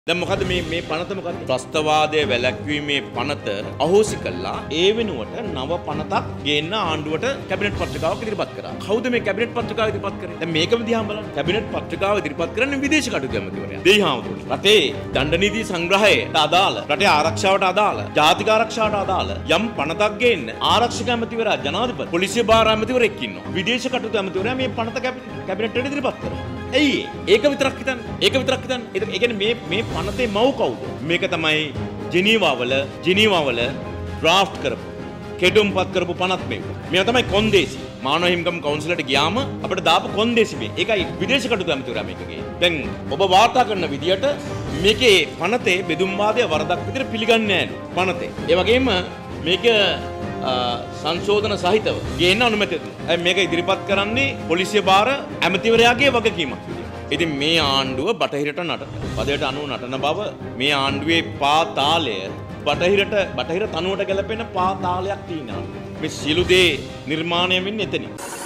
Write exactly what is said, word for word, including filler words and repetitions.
දැන් මොකද මේ මේ පනත මොකද? ත්‍රස්තවාදයේ වැළැක්වීමේ පනත අහෝසි කළා. ඒ වෙනුවට නව පනතක් ගේන්න ආණ්ඩුවට කැබිනට් පත්‍රිකාවක් ඉදිරිපත් කරා. කවුද මේ කැබිනට් පත්‍රිකාව ඉදිරිපත් කරේ? දැන් මේකම දිහා බලන්න. කැබිනට් පත්‍රිකාව ඉදිරිපත් කරන්නේ විදේශ කටයුතු ඇමතිවරයා. දෙයිහාමුදුරුවෝ. රටේ දණ්ඩ නීති සංග්‍රහයට අදාළ, රටේ ආරක්ෂාවට අදාළ, ජාතික ආරක්ෂාවට අදාළ යම් පනතක් ගේන්න ආරක්ෂක ඇමතිවරයා ජනාධිපති, පොලිසිය භාර ඇමතිවරයෙක් ඉන්නවා. විදේශ කටයුතු ඇමතිවරයා මේ පනත කැබිනට්ට ඉදිරිපත් කරනවා. ඇයි ඒක විතරක් හිතන්න. ඒක විතරක් හිතන්න. ඒ කියන්නේ මේ මේ පනතේ මව් කවුද? මේක තමයි ජිනීවා වල ජිනීවා වල ඩ්‍රාෆ්ට් කරපු කෙටුම්පත් කරපු පනත් මේක. මේවා තමයි කොන්දේසි. මානව හිමිකම් කවුන්සිලට ගියාම අපිට දාපු කොන්දේසි මේ. ඒකයි විදේශ කටයුතු ඇමතිවරයා මේකගේ. දැන් ඔබ වාර්තා කරන විදියට මේකේ පනතේ බෙදුම්වාදය වරදක් විදිහට පිළිගන්නේ නැහැ පනතේ. ඒ වගේම මේක සංශෝධන සහිතව ගේන්න අනුමැතිය දුන්නා. මේක ඉදිරිපත් කරන්නේ පොලිසිය භාර ඇමතිවරයාගේ වගකීමක් විදියට. ඉතින් මේ ආණ්ඩුව බටහිරට නටන පදයට අනුව නටන බව මේ ආණ්ඩුවේ පාතාලය බටහිරට බටහිර තනුවට ගැලපෙන පාතාලයක් තියෙනවා. මේ සියලු දේ නිර්මාණය වෙන්නේ එතනින්.